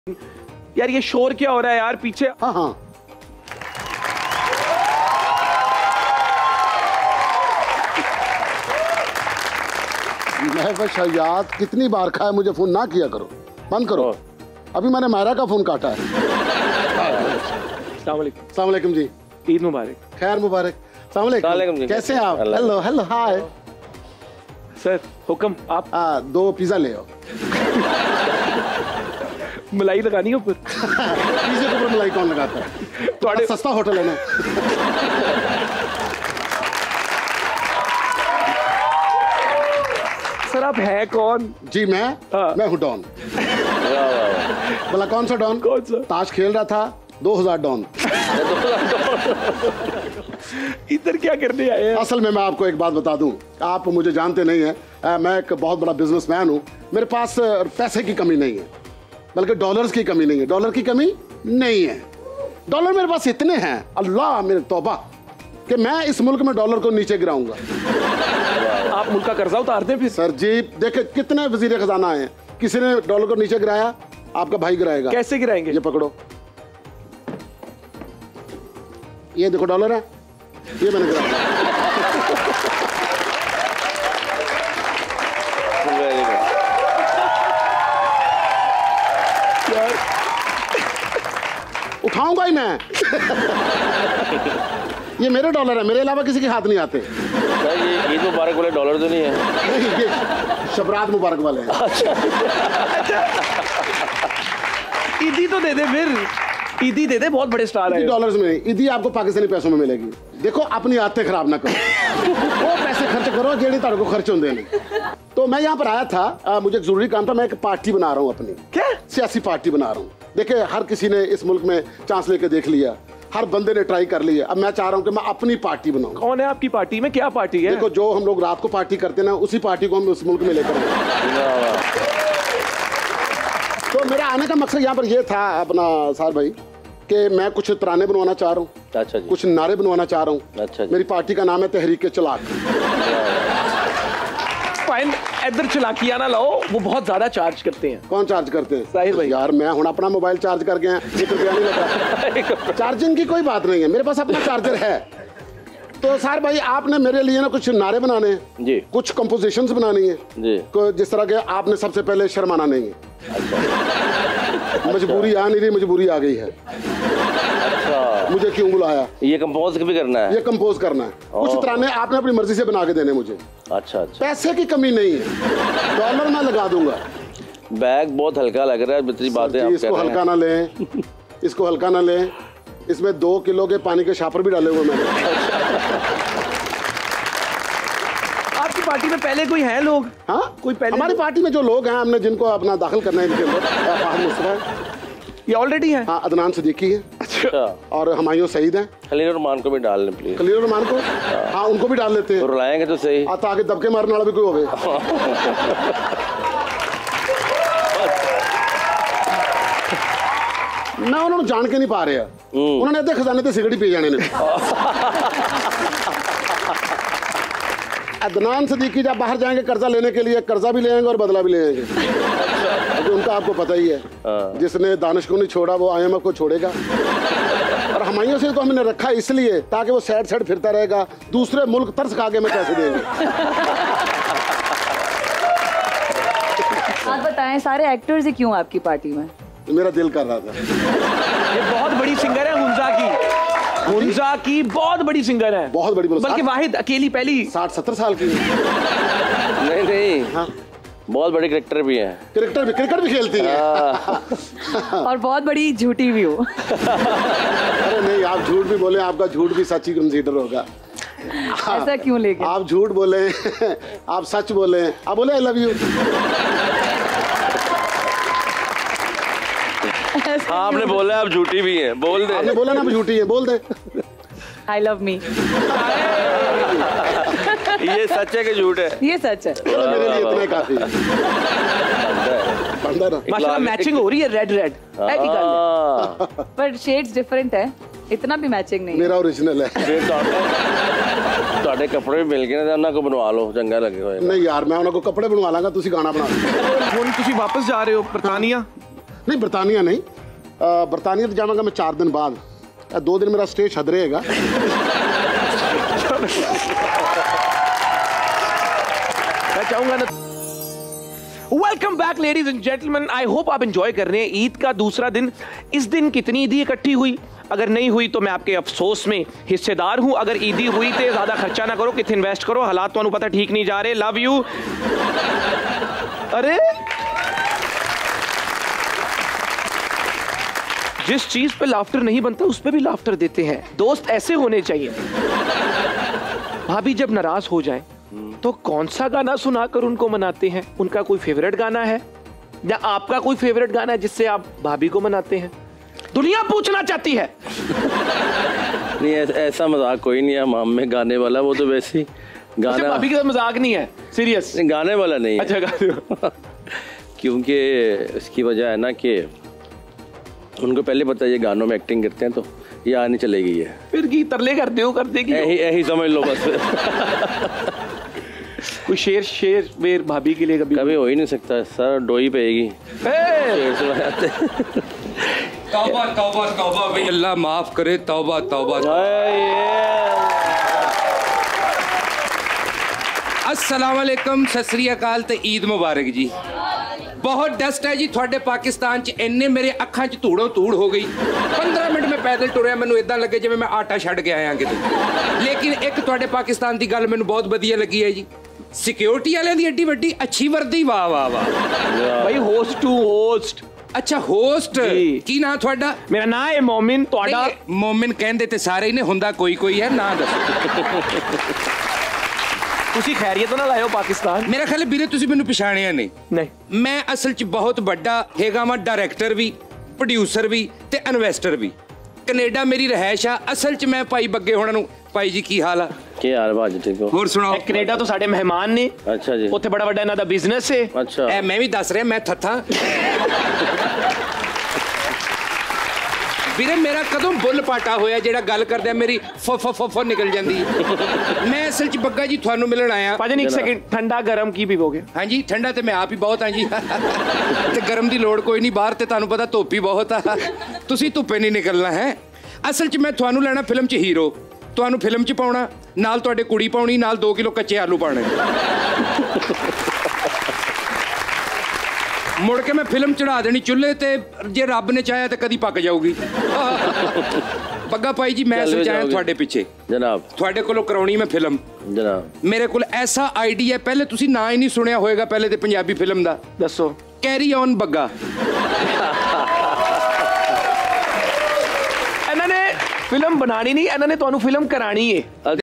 यार ये शोर क्या हो रहा है यार पीछे? हाँ हाँ मैं बस याद कितनी बार खाया, मुझे फोन ना किया करो, बंद करो। अभी मैंने मायरा का फोन काटा है। अस्सलाम वालेकुम जी। ईद मुबारक। खैर मुबारक। अस्सलाम वालेकुम। कैसे हैं आप? Hello hello hi sir. हुक्म आप? 2 पिज्जा ले आओ। मलाई लगानी है ऊपर। पिज्जे के ऊपर मलाई कौन लगाता है? थोड़ा सस्ता होटल है ना। सर आप है कौन? जी मैं हूँ डॉन। बोला कौन सा डॉन? कौन सा? ताश खेल रहा था 2000 डॉन। इधर क्या करने आए हैं? असल में मैं आपको एक बात बता दूं, आप मुझे जानते नहीं हैं, मैं एक बहुत बड़ा बिजनेसमैन हूं। मेरे पास पैसे की कमी नहीं है, बल्कि डॉलर्स की कमी नहीं है। डॉलर की कमी नहीं है, डॉलर मेरे पास इतने हैं, अल्लाह मेरे तौबा, कि मैं इस मुल्क में डॉलर को नीचे गिराऊंगा। आप मुल्क का कर्जा उतार दें फिर? सर जी देखे कितने वजीर खजाना आए, किसी ने डॉलर को नीचे गिराया? आपका भाई गिराएगा। कैसे गिराएंगे? ये पकड़ो, ये देखो डॉलर है, ये मैंने गिराया। उठाऊंगा ही मैं। ये मेरे डॉलर है, मेरे अलावा किसी के हाथ नहीं आते। ये ईद मुबारक वाले डॉलर तो नहीं है? नहीं, ये शबरात मुबारक वाले हैं। ईदी तो दे दे फिर, ईदी दे दे, बहुत बड़े स्टार है। डॉलर्स में ईदी आपको पाकिस्तानी पैसों में मिलेगी। देखो अपनी आदतें खराब ना करो, वो पैसे खर्च करो जेडी तार को खर्च होंगे नहीं। तो मैं यहाँ पर आया था, मुझे एक जरूरी काम था। मैं एक पार्टी बना रहा हूँ अपनी। क्या? सियासी पार्टी बना रहा हूँ। देखिए हर किसी ने इस मुल्क में चांस लेके देख लिया, हर बंदे ने ट्राई कर लिया। अब मैं चाह रहा हूँ कि मैं अपनी पार्टी बनाऊँ। कौन है आपकी पार्टी में? क्या पार्टी है? देखो जो हम लोग रात को पार्टी करते हैं ना, उसी पार्टी को हम उस मुल्क में लेकर आए। तो मेरा आने का मकसद यहाँ पर यह था अपना सार भाई, कि मैं कुछ तराने बनवाना चाह रहा हूँ। अच्छा जी। कुछ नारे बनवाना चाह रहा हूँ। अच्छा जी। मेरी पार्टी का नाम है तहरीक चलाक। फाइन, इधर चलाकिया ना लाओ, वो बहुत ज्यादा चार्ज करते हैं। कौन चार्ज करते हैं? साहिर भाई। यार मैं हूँ अपना मोबाइल चार्ज कर गया, 1 रुपया नहीं लगा। चार्जिंग की कोई बात नहीं है, मेरे पास अपना चार्जर है। तो सार भाई आपने मेरे लिए ना कुछ नारे बनाने हैं जी, कुछ कंपोजिशंस बनानी है जी, जिस तरह के आपने सबसे पहले शर्माना नहीं है। अच्छा। मजबूरी आ नहीं रही, मजबूरी आ गई है। अच्छा। मुझे क्यों बुलाया? ये कंपोज भी करना है? ये कंपोज करना है। कुछ तराने आपने अपनी मर्जी से बना के देने मुझे। अच्छा अच्छा। पैसे की कमी नहीं है, डॉलर मैं लगा दूंगा। बैग बहुत हल्का लग रहा है, इतनी बातें आप इसको हल्का ना लें, इसको हल्का ना लें। इसमें 2 किलो के पानी के शापर भी डाले हुए मैंने। आपकी पार्टी में पहले कोई है लोग? हाँ कोई पहले? हमारी पार्टी में जो लोग हैं, हमने जिनको अपना दाखिल करना है इनके अंदर, फाहद मुस्तफा, ये ऑलरेडी है। हाँ अदनान सिद्दीकी है। अच्छा। और हुमायूं सईद हैं। खलील रहमान को भी डाल लें प्लीज। खलील रहमान को? हाँ उनको भी डाल लेते हैं। रुलाएंगे तो सही, ताकि दबके मारने वाला भी कोई होवे। मैं उन्होंने जान के नहीं पा रहे, उन्होंने अद्धे खजाने ते सिगड़ी पी जाने ने। अदनान सिद्दीकी जब बाहर जाएंगे कर्जा लेने के लिए, कर्जा भी लेंगे और बदला भी लेंगे। तो उनका आपको पता ही है, जिसने दानिश को नहीं छोड़ा वो IMF को छोड़ेगा। और हुमायूं से तो हमने रखा इसलिए ताकि वो सैड सैड फिरता रहेगा, दूसरे मुल्क तरस खा के में पैसे देंगे। आप बताएं सारे एक्टर्स ही क्यों आपकी पार्टी में? मेरा दिल कर रहा था। ये बहुत बड़ी सिंगर है हुंजा की, हुंजा की बहुत बड़ी सिंगर है, बहुत बड़ी, बल्कि वाहिद अकेली पहली 60-70 साल की। नहीं नहीं हाँ, बहुत बड़ी क्रिकेटर भी है। क्रिकेट भी खेलती है। और बहुत बड़ी झूठी भी हो। अरे नहीं, आप झूठ भी बोले, आपका झूठ भी सच ही कंसीडर होगा। ऐसा क्यों लेके? आप झूठ बोले, आप सच बोले, आप बोले आई लव यू। आपने बोला आप झूठी भी हैं, बोल दे। आपने बोला ना आप झूठी है, बोल दे। I love me. ये सच है कि झूठ है? ये सच है। मेरे लिए इतना ही काफी है। माशाल्लाह मैचिंग हो रही है, रेड रेड है की गल, पर शेड्स डिफरेंट है, इतना भी मैचिंग नहीं। मेरा ओरिजिनल है। ਤੁਹਾਡੇ ਕੱਪੜੇ ਮਿਲ ਗਏ ਨੇ, ਉਹਨਾਂ ਕੋ ਬਣਵਾ ਲਓ, ਚੰਗਾ ਲੱਗੇਗਾ। नहीं यार मैं उन्होंने कपड़े बनवा लांगा, तुसी गाना बना लो। ਹੁਣ ਤੁਸੀਂ ਵਾਪਸ ਜਾ ਰਹੇ ਹੋ ਬਰਤਾਨੀਆ? नहीं बरतानिया नहीं, बरतानिया तो जावांगा मैं 4 दिन बाद, 2 दिन मेरा स्टे छद रहेगा। मैं चाहूंगा ना। Welcome back ladies and gentleman, I hope आप एंजॉय कर रहे हैं। ईद का दूसरा दिन, इस दिन कितनी ईदी इकट्ठी हुई? अगर नहीं हुई तो मैं आपके अफसोस में हिस्सेदार हूं। अगर ईदी हुई तो ज्यादा खर्चा ना करो, कित इन्वेस्ट करो, हालात तो पता ठीक नहीं जा रहे। Love you. अरे जिस चीज पे लाफ्टर नहीं बनता उस पे भी लाफ्टर देते हैं। दोस्त ऐसे होने चाहिए। भाभी जब नाराज हो जाए तो कौन सा गाना सुनाकर उनको मनाते हैं? उनका कोई फेवरेट गाना है या आपका कोई फेवरेट गाना है जिससे आप भाभी को मनाते हैं? दुनिया पूछना चाहती है। नहीं ऐसा मजाक कोई नहीं है हम में गाने वाला, वो तो वैसे ही गाना। भाभी का मजाक नहीं है, सीरियस गाने वाला नहीं है। अच्छा गाने क्योंकि इसकी वजह है ना कि उनको पहले पता है ये गानों में एक्टिंग करते हैं तो ये आने चले गई है। फिर की तरले करते हो, कर देगी यही समझ लो बस। कोई शेर वेर भाभी के लिए कभी हो ही नहीं सकता सर, डोई पेगी। तौबा तौबा तौबा भाई, अल्लाह माफ करे, तौबा तौबा। अस्सलाम वालेकुम, सत श्री अकाल ते ईद मुबारक जी। बहुत डस्ट है जी थोड़े पाकिस्तान च, इन्ने मेरे अखां च धूड़ों धूड़ हो गई। 15 मिनट में पैदल टुरिया, मैनू इदां लगे जिवें मैं आटा छड्ड के आया किते। लेकिन एक थोड़े पाकिस्तान की गल मैनू बहुत वधिया लगी है जी, सिक्योरिटी वाले दी एड्डी वड्डी अच्छी वर्दी। वाह वाह वाह भाई, होस्ट टू होस्ट। अच्छा होस्ट की ना थोड़ा? मेरा नाम है मोमिन। थोड़ा मोमिन कहंदे ते सारे ही ने, हुंदा कोई कोई है ना। दस तुसी खैरियत ना लायो पाकिस्तान? मेरा ख्याल वीरे तुसी मैनू पछाणिया नहीं। मैं असल च बहुत बड़ा हैगा वा, डायरैक्टर भी, प्रोड्यूसर भी ते इन्वेस्टर भी। कनेडा मेरी रहائش आ। असल च मैं भाई बग्गे होना नू, भाई जी की हाल आ? ਕੀ ਹਾਲ ਭਾਜੀ, ਠੀਕ ਹੋ? ਹੋਰ ਸੁਣਾਓ। कनेडा तो साडे मेहमान ने। अच्छा जी। उत्थे बड़ा बड़ा इन्हां दा बिजनेस है। अच्छा मैं भी दस रहा, मैं थत्था ਵੀਰੇ ਮੇਰਾ ਕਦੋਂ ਬੁੱਲ ਪਾਟਾ ਹੋਇਆ ਜਿਹੜਾ ਗੱਲ ਕਰਦਿਆਂ ਮੇਰੀ ਫ ਨਿਕਲ ਜਾਂਦੀ ਹੈ। ਮੈਂ ਅਸਲ ਚ ਬੱਗਾ ਜੀ ਤੁਹਾਨੂੰ ਮਿਲਣ ਆਇਆ। ਭਾਜੀ ਇੱਕ ਸੈਕਿੰਡ, ਠੰਡਾ ਗਰਮ ਕੀ ਪੀਵੋਗੇ? ਹਾਂਜੀ ਠੰਡਾ ਤੇ ਮੈਂ ਆਪ ਹੀ ਬਹੁਤ ਹਾਂ ਜੀ। ਤੇ ਗਰਮ ਦੀ ਲੋੜ ਕੋਈ ਨਹੀਂ, ਬਾਹਰ ਤੇ ਤੁਹਾਨੂੰ ਪਤਾ ਧੁੱਪ ਹੀ ਬਹੁਤ ਆ, ਤੁਸੀਂ ਧੁੱਪੇ ਨਹੀਂ ਨਿਕਲਣਾ ਹੈ। ਅਸਲ ਚ ਮੈਂ ਤੁਹਾਨੂੰ ਲੈਣਾ ਫਿਲਮ ਚ ਹੀਰੋ, ਤੁਹਾਨੂੰ ਫਿਲਮ ਚ ਪਾਉਣਾ, ਨਾਲ ਤੁਹਾਡੇ ਕੁੜੀ ਪਾਉਣੀ, ਨਾਲ 2 ਕਿਲੋ ਕੱਚੇ ਆਲੂ ਪਾਣੇ। ਮੁੜ ਕੇ ਮੈਂ ਫਿਲਮ ਚੜਾ ਦੇਣੀ ਚੁੱਲ੍ਹੇ ਤੇ, ਜੇ ਰੱਬ ਨੇ ਚਾਹਿਆ ਤਾਂ ਕਦੀ ਪੱਕ ਜਾਊਗੀ। ਪੱਗਾ ਭਾਈ ਜੀ ਮੈਂ ਸਮਝਾਇਆ ਤੁਹਾਡੇ ਪਿੱਛੇ ਜਨਾਬ, ਤੁਹਾਡੇ ਕੋਲੋਂ ਕਰਾਉਣੀ ਮੈਂ ਫਿਲਮ ਜਨਾਬ। ਮੇਰੇ ਕੋਲ ਐਸਾ ਆਈਡੀਆ, ਪਹਿਲੇ ਤੁਸੀਂ ਨਾਂ ਹੀ ਨਹੀਂ ਸੁਣਿਆ ਹੋਏਗਾ ਪਹਿਲੇ ਤੇ ਪੰਜਾਬੀ ਫਿਲਮ ਦਾ। ਦੱਸੋ। Carry on Bagga. ਇਹਨਾਂ ਨੇ ਫਿਲਮ ਬਣਾਣੀ ਨਹੀਂ, ਇਹਨਾਂ ਨੇ ਤੁਹਾਨੂੰ ਫਿਲਮ ਕਰਾਣੀ ਹੈ।